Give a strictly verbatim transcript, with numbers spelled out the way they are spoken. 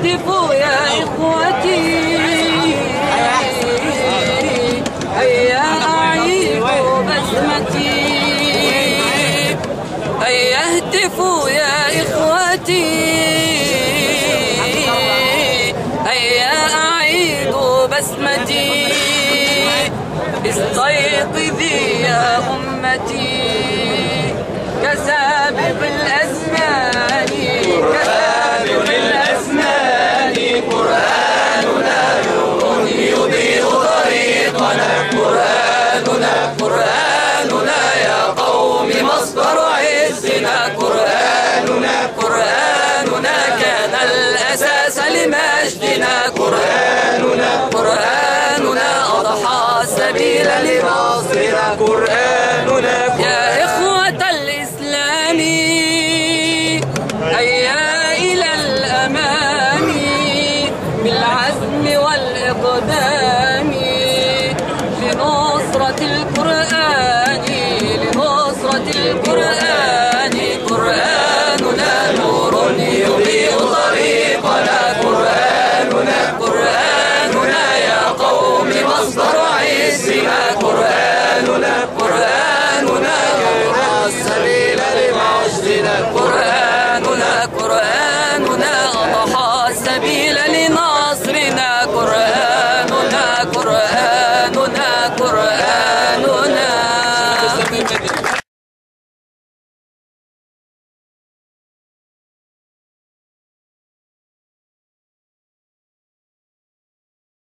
اهتفوا يا إخوتي، هيا أعيدوا بسمتي، هيا اهتفوا يا إخوتي، هيا أعيدوا بسمتي. استيقظي يا أمتي كسابق الأزمان، كسابق الأزمان. قرآننا نور يضيء طريقنا، قرآننا قرآننا يا قوم مصدر عزنا، قرآننا قرآننا كان الأساس لمجدنا، قرآننا قرآننا أضحى السبيل لنصرنا، قرآننا. يا إخوة الإسلام هيا إلى الأمام بالعزم والإقدام لنصرة القرآن، لنصرة القرآن. قرآننا نور يضيء طريقنا، قرآننا قرآننا يا قوم مصدر عزنا، قرآننا قرآننا أضحى السبيل لمجدنا، قرآننا قرآننا أضحى السبيل